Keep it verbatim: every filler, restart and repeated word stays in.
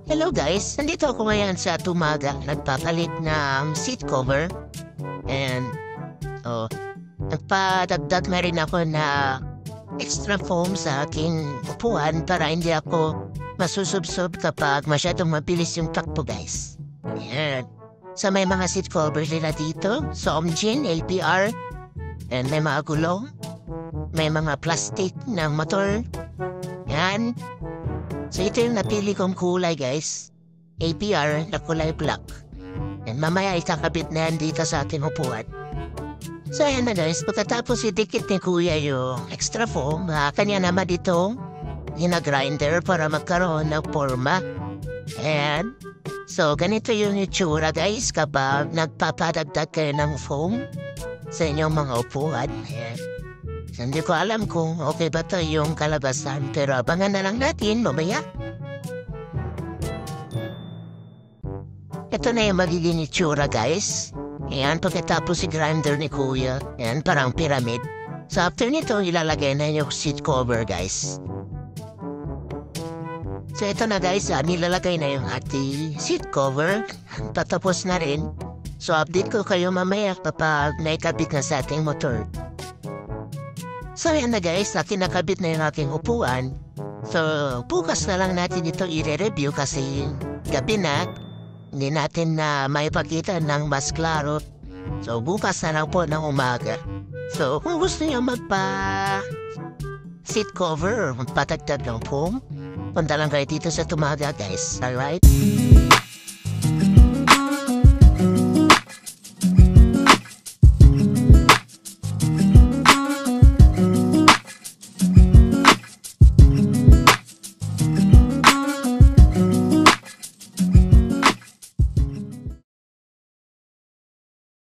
Hello guys, nandito ako ngayon sa Tumaga, nagpapalit ng seat cover. And, oh, nagpadagdag na rin ako na extra foam sa aking upuan para hindi ako masusubsob kapag masyadong mabilis yung takbo guys. Ayan. So may mga seat cover nila dito, Somjin, L P R, and may mga gulong, may mga plastic ng motor. Yan. So ito yung napili kong kulay guys. A P R na kulay black. And mamaya ikakabit na yan dito sa ating upuan. So ayan na guys, pagkatapos idikit ni kuya yung extra foam, uh, kanya naman dito ginagrinder para magkaroon ng forma. And so ganito yung itsura guys kapag nagpapadagdag kayo ng foam sa inyong mga upuan. Ayan. So, hindi ko alam kung okay ba to yung kalabasan, pero abangan na lang natin mamaya. Ito na yung magiging itsura guys. Ayan, pagkatapos si grinder ni kuya. Ayan, parang pyramid. So after nito, ilalagay na yung seat cover guys. So ito na guys, ah, nilalagay na yung ating seat cover. Tatapos na rin. So update ko kayo mamaya kapag naikabit na sa ating motor. So yan na guys, akin nakabit na yung aking upuan. So bukas na lang natin ito i-review kasi gabi na. Hindi natin na maipakita ng mas klaro. So bukas na lang po ng umaga. So kung gusto niyo magpa seat cover or magpatagtag ng foam, punta lang kayo dito sa Tumaga guys. Alright?